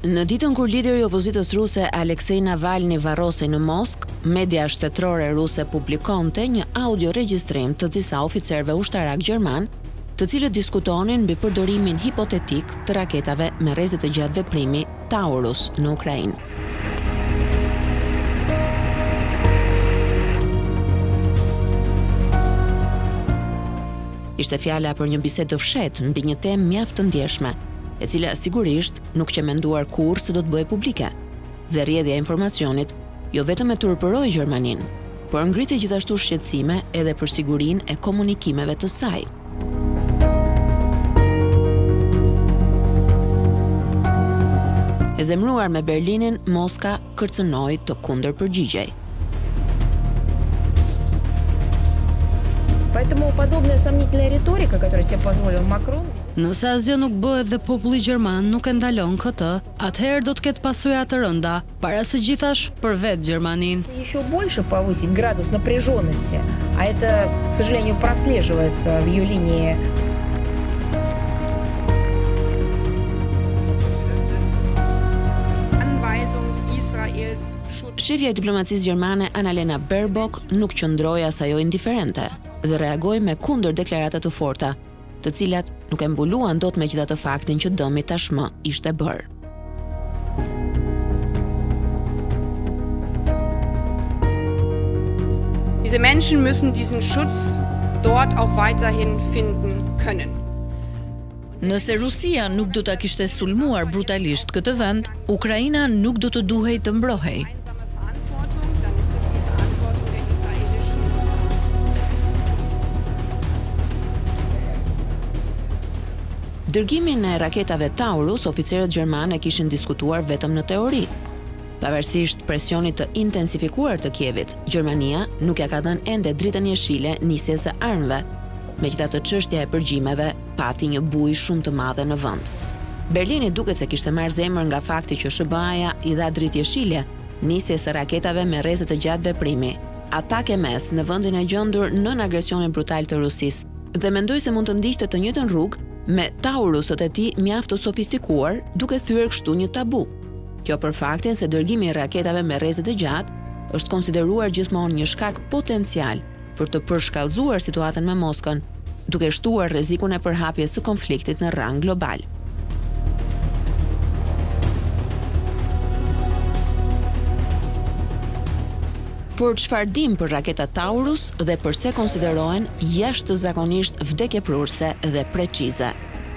Në ditën kur lideri i opozitës ruse Aleksej Navalny varrosej në Moskë, media shtetërore ruse publikonte një audio regjistrim të disa oficerëve ushtarak gjerman, të cilët diskutonin mbi përdorimin hipotetik të raketave me rrezet të gjatë veprimi Taurus në Ukrainë. Ishte fjala për një bisedë të fshehtë mbi një temë mjaft të ndjeshme, e cila sigurisht nuk që menduar kur se do të bëhe publike. Dhe rrjedhja e informacionit jo vetëm e turpëroi Gjermaninë, por ngriti gjithashtu shqetësime edhe për sigurinë e komunikimeve të saj. E zemruar me Berlinin, Moska kërcënoi të kundërpërgjigjej. Поэтому подобная сомнительная риторика, которую себе позволил Макрон. Nëse asgjë nuk bëhet dhe populli gjerman nuk e ndalon këtë, atëherë do të ketë pasojë të rënda, para së gjithash për vetë Gjermaninë. Еще больше повысить градус напряженности, а это, к сожалению, прослеживается в ее линии. Shefja e diplomacisë gjermane Annalena Baerbock nuk qëndroi as ajo indiferente dhe reagoi me kundër deklarata të forta, të cilat nuk e mbuluan dot megjithatë faktin që dëmi tashmë ishte bërë. Diese Menschen müssen diesen Schutz dort auch weiterhin finden können. Nëse Rusia nuk do ta kishte sulmuar brutalisht këtë vend, Ukraina nuk do të duhej të mbrohej. Dërgimin e raketave Taurus, oficerët gjermanë e kishin diskutuar vetëm në teori. Pavarësisht presionit të intensifikuar të Kievit, Gjermania nuk ja ka dhënë ende dritën jeshile nisjes së armëve. Megjithatë çështja e përgjimeve pati një bujë shumë të madhe në vend. Berlini duket se kishte marrë zemër nga fakti që SBA-ja i dha dritë jeshile nisjes së raketave me rreze të gjatë veprimi, atake mes në vendin e gjendur nën agresionin brutal të Rusisë, dhe mendoi se mund të ndiqte të njëjtën rrugë me Taurusët e tij mjaft të sofistikuar, duke thyer kështu një tabu. Kjo për faktin se dërgimi i raketave me rreze të gjatë është konsideruar gjithmonë një shkak potencial për të përshkallëzuar situatën me Moskën, duke shtuar rrezikun e përhapjes së konfliktit në rang global. Por çfarë dim për raketat Taurus dhe përse konsiderohen jashtëzakonisht vdekjeprurse dhe precize?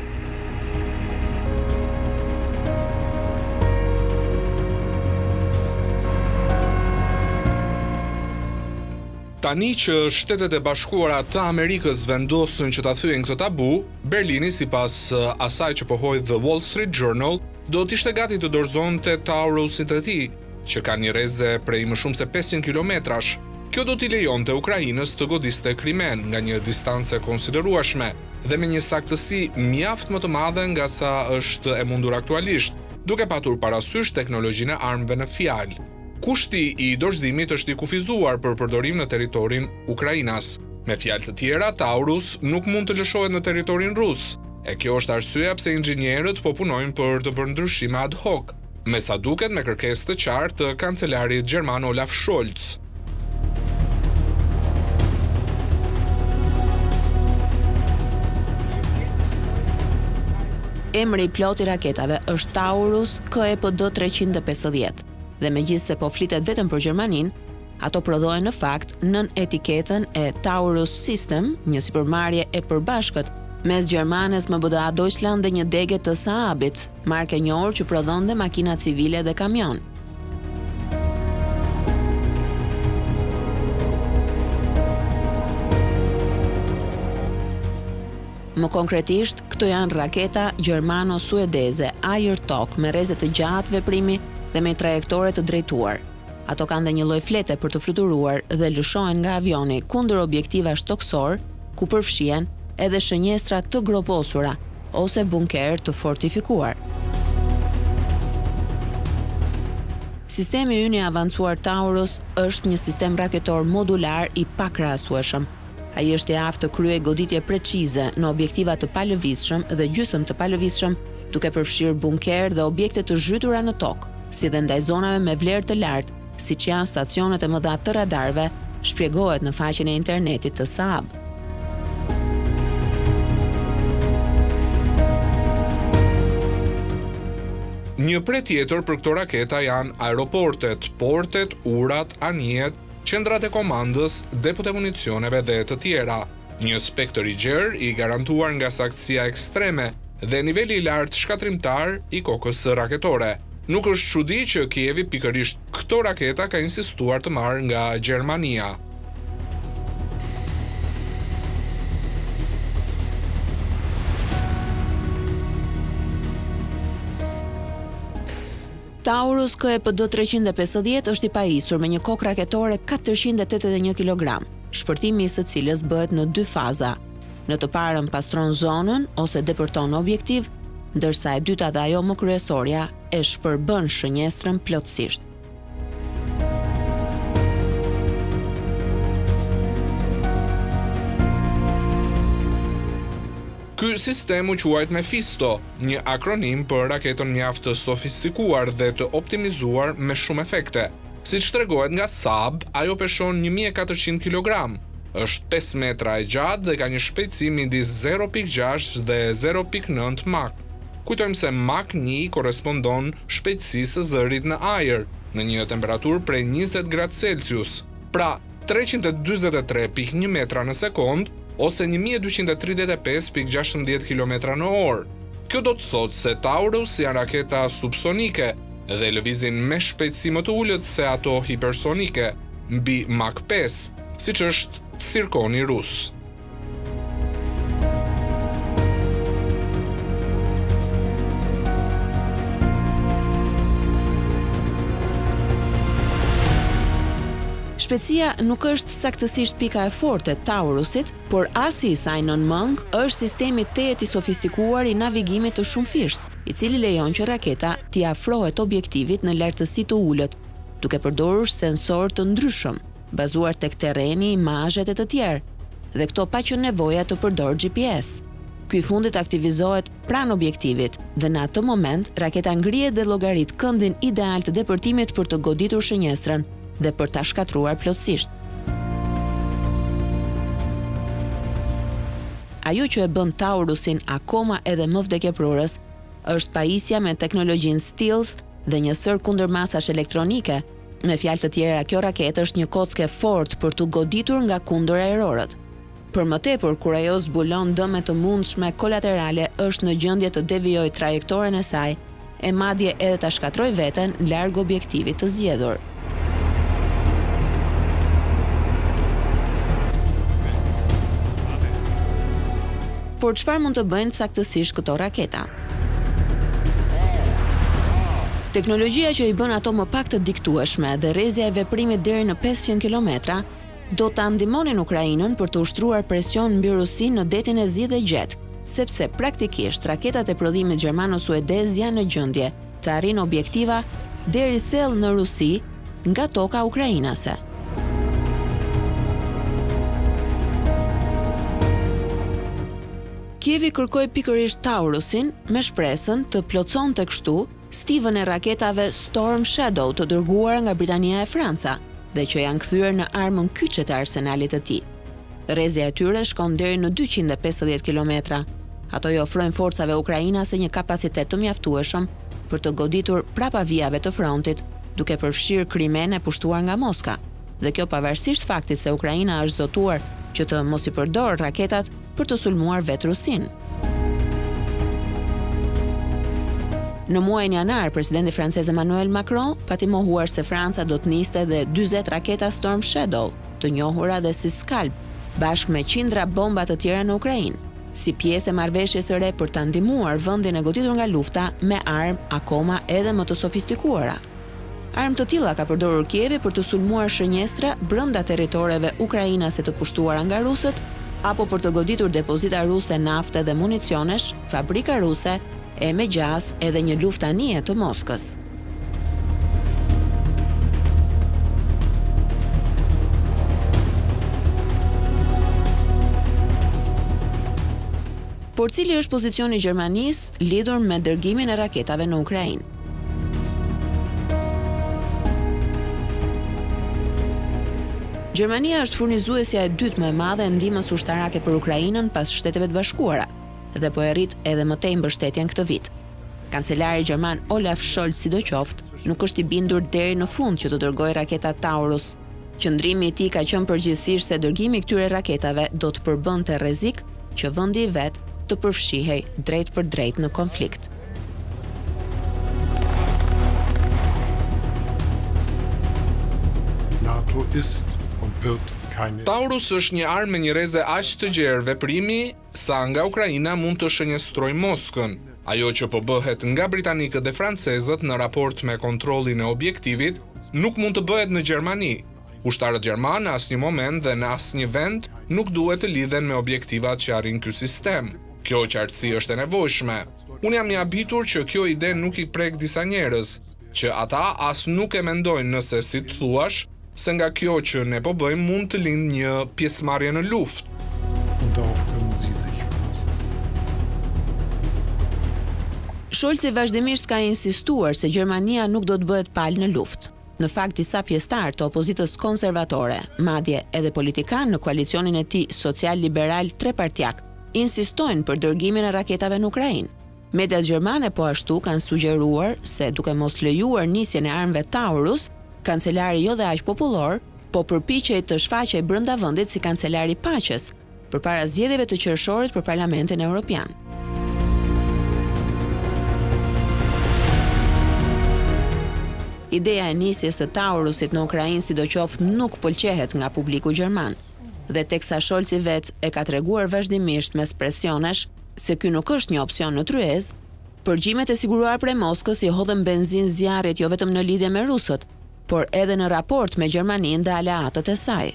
Tani që Shtetet e Bashkuara të Amerikës vendosën që ta thyejnë këtë tabu, Berlini, sipas asaj që pohoi The Wall Street Journal, do të ishte gati të dorëzonte Taurusit e tij, që ka një rreze prej më shumë se 500 kilometrash. Kjo do t'i lejonte Ukrainës të godiste Krimen nga një distancë konsiderueshme dhe me një saktësi mjaft më të madhe nga sa është e mundur aktualisht, duke patur parasysh teknologjinë e armëve në fjalë. Kushti i dorëzimit është i kufizuar për përdorim në territorin Ukrainas. Me fjalë të tjera, Taurus nuk mund të lëshohet në territorin rus, e kjo është arsyeja pse inxhinierët po punojnë për të bërë ndryshime ad hoc, me sa duket me kërkesë të qartë të kancelarit gjerman Olaf Scholz. Emri i plot i raketave është Taurus KEPD 350 dhe megjithse po flitet vetëm për Gjermaninë, ato prodhohen në fakt nën etiketën e Taurus System, një sipërmarrje e përbashkët mes Gjermanes MBDA Deutschland dhe një dege të Saabit, marke e njohur që prodhonte makina civile dhe kamion. Më konkretisht, këto janë raketa gjermano-suedeze Ayer-Tok me rreze të gjatë veprimi dhe me trajektore të drejtuar. Ato kanë dhe një lloj flete për të fluturuar dhe lëshohen nga avioni kundër objektivash toksor, ku përfshihen edhe shënjestra të groposura ose bunker të fortifikuar. Sistemi ynë i avancuar Taurus është një sistem raketor modular i pakrahasueshëm. Ai është i aftë të kryejë goditje precize në objektiva të palëvizshëm dhe gjysmë të palëvizshëm duke përfshirë bunker dhe objekte të zhytura në tokë, si dhe ndaj zonave me vlerë të lartë, siç janë stacionet e mëdha të radarëve, shpjegohet në faqen e internetit të Saab. Një pre tjetër për këto raketa janë aeroportet, portet, urat, anijet, qendrat e komandës, depot e municioneve dhe të tjera. Një spektër i gjerë i garantuar nga saktësia ekstreme dhe niveli i lartë shkatrimtar i kokës së raketore. Nuk është çudi që Kievi pikërisht këto raketa ka insistuar të marrë nga Gjermania. Taurus KEPD-350 është i pajisur me një kokë raketore 481 kg, shpërtimi i së cilës bëhet në 2 faza. Në të parën pastron zonën ose depërton objektiv, ndërsa e dyta dhe ajo më kryesorja e shpërbën shënjestrën plotësisht. Ky sistem u quajt Mephisto, një akronim për raketën mjaft të sofistikuar dhe të optimizuar me shumë efekte. Siç tregohet nga Saab, ajo peshon 1400 kg, është 5 metra e gjatë dhe ka një shpejtësi midis 0.6 dhe 0.9 Mach. Kujtojmë se Mach 1 korespondon shpejtësisë së zërit në ajër, në një temperaturë prej 20 gradë Celsius, pra 343.1 metra në sekond, ose 1235.16 km/h. Kjo do të thotë se Taurus janë raketa subsonike dhe lëvizin me shpejtësi më të ulët se ato hipersonike, mbi Mach 5, siç është Tsirkoni rus. Shpejtësia nuk është saktësisht pika e fortë e Taurusit, por asi i saj nonmëng është sistemi tejet i sofistikuar i navigimit të shumëfisht, i cili lejon që raketa t'i afrohet objektivit në lartësi të ulët, duke përdorur sensor të ndryshëm, bazuar tek terreni, imazhet e të tjerë, dhe këto pa qenë nevoja të përdor GPS. Ky i fundit aktivizohet pranë objektivit dhe në atë moment raketa ngrihet dhe llogarit këndin ideal të depërtimit për të goditur shënjestrën dhe për ta shkatruar plotësisht. Ajo që e bën Taurusin akoma edhe më vdekjeprurës është pajisja me teknologjinë stealth dhe një sër kundërmasash elektronike. Me fjalë të tjera, kjo raketë është një kocke fort për të goditur nga kundër aerorët. Për më tepër, kur ajo zbulon dëme të mundshme kolaterale, është në gjendje të devijojë trajektoren e saj, e madje edhe ta shkatrojë veten larg objektivit të zgjedhur. Por çfarë mund të bëjnë saktësisht këto raketa? Teknologjia që i bën ato më pak të diktueshme dhe rrezja e veprimit deri në 500 km do ta ndihmonin Ukrainën për të ushtruar presion mbi Rusinë në detin e zi dhe gjet, sepse praktikisht raketat e prodhimit gjermano-suedez janë në gjendje të arrijnë objektiva deri thellë në Rusi nga toka ukrainase. Kievi kërkoi pikërisht Taurusin me shpresën të plotësonte kështu stivën e raketave Storm Shadow të dërguara nga Britania e Franca dhe që janë kthyer në armën kyçe të arsenalit të tij. Rrezja e tyre shkon deri në 250 km. Ato i ofrojnë forcave ukrainase një kapacitet të mjaftueshëm për të goditur prapa vijave të frontit, duke përfshirë Krimen e pushtuar nga Moska. Dhe kjo pavarësisht faktit se Ukraina është zotuar që të mos i përdor raketat për të sulmuar vetë Rusinë. Në muajin janar, presidenti francez Emmanuel Macron pati mohuar se Franca do të niste dhe 40 raketa Storm Shadow, të njohura dhe si Scalp, bashkë me qindra bomba të tjera në Ukrainë, si pjesë e marrëveshjes së re për ta ndihmuar vendin e goditur nga lufta me armë akoma edhe më të sofistikuara. Armë të tilla ka përdorur Kievi për të sulmuar shënjestra brenda territoreve ukrainase të pushtuara nga rusët, apo për të goditur depozita ruse nafte dhe municionesh, fabrika ruse e me gjas edhe një luftanie të Moskës. Por cili është pozicioni i Gjermanisë lidhur me dërgimin e raketave në Ukrainë? Gjermania është furnizuesja e dytë më e madhe e ndihmës ushtarake për Ukrainën pas Shteteve të Bashkuara dhe po e rrit edhe më tej mbështetjen këtë vit. Kancelari gjerman Olaf Scholz sidoqoftë nuk është i bindur deri në fund që të dërgojë raketat Taurus. Qëndrimi i tij ka qenë përgjithsisht se dërgimi i këtyre raketave do të përbënte rrezik që vendi i vet të përfshihej drejt për drejt në konflikt. NATO ist und wird keine Taurus është një armë me një reze aq të gjerë veprimi sa nga Ukraina mund të shënjestrojë Moskën. Ajo që po bëhet nga britanikët dhe francezët në raport me kontrollin e objektivit nuk mund të bëhet në Gjermani. Ushtarët gjermanë në asnjë moment dhe në asnjë vend nuk duhet të lidhen me objektivat që arrin ky sistem. Kjo qartësi është e nevojshme. Unë jam i habitur që kjo ide nuk i prek disa njerëz, që ata as nuk e mendojnë nëse si të thuash, se nga kjo që ne po bëjmë mund të lindë një pjesëmarrje në luftë. und darauf können Sie sich verlassen. Scholzi vazhdimisht ka insistuar se Gjermania nuk do të bëhet palë në luftë. Në fakt, disa pjesëtar të opozitës konservatore, madje edhe politikanë në koalicionin e tij social-liberal trepartiak, insistojnë për dërgimin e raketave në Ukrainë. Mediat gjermane po ashtu kanë sugjeruar se duke mos lejuar nisjen e armëve Taurus, kancelari jo dhe aq popullor, po përpiqej të shfaqej brenda vendit si kancelari i paqes, përpara zgjedhjeve të qershorit për Parlamentin Evropian. Ideja e nisjes së Taurusit në Ukrainë sidoqoftë nuk pëlqehet nga publiku gjerman. Dhe teksa Scholzi vet e ka treguar vazhdimisht mes presionesh se ky nuk është një opsion në tryezë, përgjimet e siguruar prej Moskës i hodhën benzinë zjarrit jo vetëm në lidhje me rusët, por edhe në raport me Gjermaninë dhe aleatët e saj.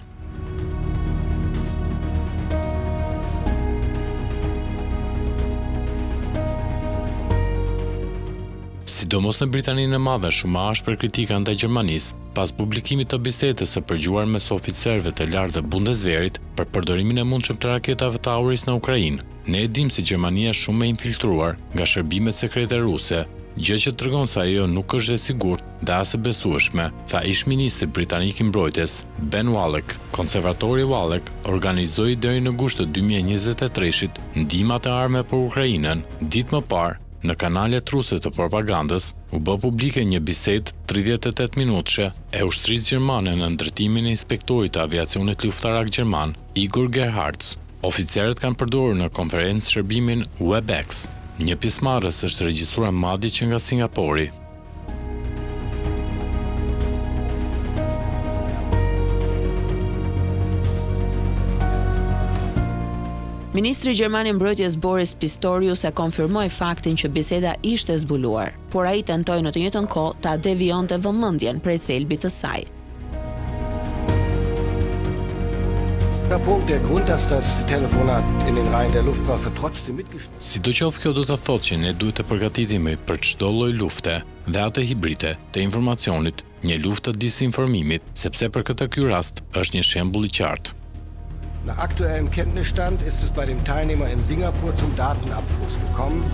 Sidomos në Britaninë e Madhe, shumë ashpër kritika ndaj Gjermanisë pas publikimit të bisedës së përgjuar mes oficerëve të lartë të Bundeswehrit për përdorimin e mundshëm të raketave Taurus në Ukrainë. Ne e dimë se Gjermania është shumë e infiltruar nga shërbimet sekrete ruse, gjë që tregon se ajo nuk është e sigurt dhe as e besueshme, tha ish-ministri britanik i mbrojtjes Ben Wallack. Konservatori Wallack organizoi deri në gusht të 2023-shit ndihmat e armëve për Ukrainën. Ditë më parë, në kanalet ruse të propagandës, u bë publike një bisedë 38 minutëshe e ushtrisë gjermane në ndërtimin e inspektorit të aviacionit luftarak gjerman, Igor Gerhardt. Oficerët kanë përdorur në konferencë shërbimin WebEx. Një pjesëmarrës është regjistruar madje që nga Singapori. Ministri gjerman i mbrojtjes Boris Pistorius e konfirmoi faktin që biseda ishte zbuluar, por ai tentoi në të njëjtën kohë ta devionte vëmendjen prej thelbit të saj. Der Grund, dass das Telefonat in den Reihen der Luftwaffe trotzdem mitgeschnitten. Sidoqoftë kjo do të thotë që ne duhet të përgatitemi për çdo lloj lufte dhe atë hibride të informacionit, një luftë të disinformimit, sepse për këtë ky rast është një shembull i qartë. Nach aktuellem Kenntnisstand ist es bei dem Teilnehmer in Singapur zum Datenabfluss gekommen.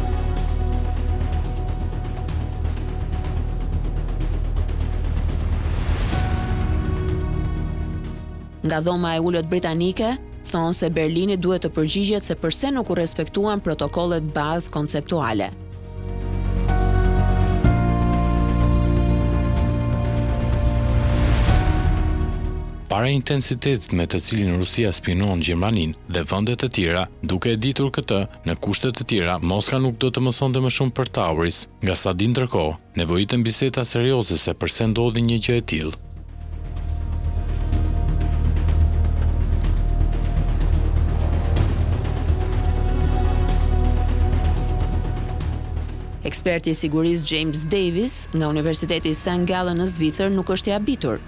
Nga dhoma e ulët britanike, thonë se Berlini duhet të përgjigjet se pse nuk u respektuan protokollet bazë konceptuale. Para intensitetit me të cilin Rusia spionon Gjermaninë dhe vendet të tjera, duke e ditur këtë, në kushte të tjera, Moska nuk do të mësonte më shumë për Taurus, nga sa din ndërkohë, nevojiten biseda serioze se pse ndodhi një gjë e tillë. Eksperti i sigurisë James Davis nga Universiteti St. Gallen në Zvicër nuk është i habitur.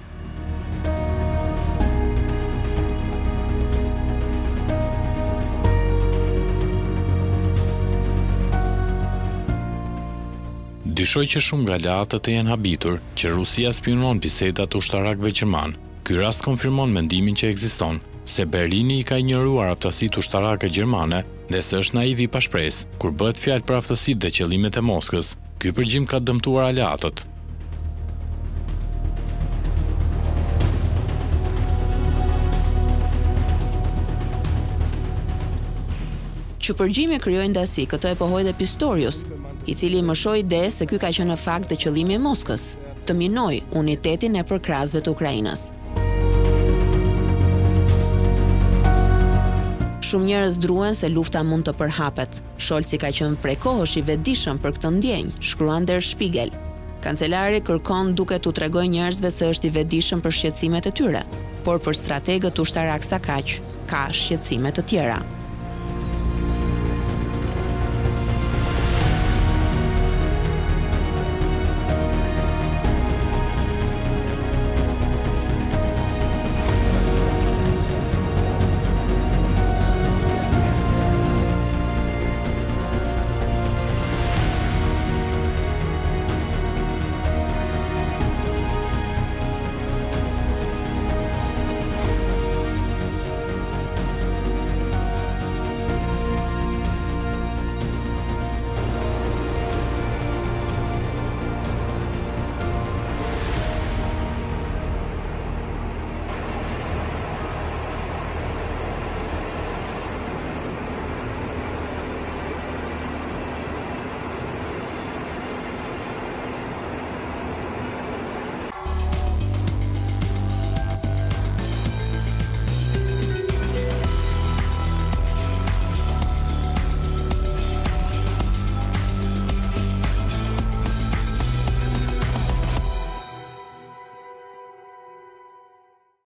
Dyshoj që shumë nga aleatët e janë habitur që Rusia spionon bisedat ushtarakëve gjerman. Ky rast konfirmon mendimin që ekziston se Berlini i ka ignoruar aftësitë ushtarake gjermane Dhe se është naiv i pa shpresë, kur bëhet fjalë për aftësitë dhe qëllimet e Moskës, ky përgjim ka dëmtuar aleatët. Që përgjimi krijoi ndasi, këtë e pohoi dhe Pistorius, i cili mëshoi ide se ky ka qenë në fakt dhe qëllimi i Moskës, të minoj unitetin e përkrahësve të Ukrainës. Shumë njerëz druhen se lufta mund të përhapet. Scholzi ka qenë prej kohësh i vetëdijshëm për këtë ndjenjë, shkruan Der Spiegel. Kancelari kërkon duke t'u tregoj njerëzve se është i vetëdijshëm për shqetësimet e tyre, por për strategët ushtarak sa kaq, ka shqetësime të tjera.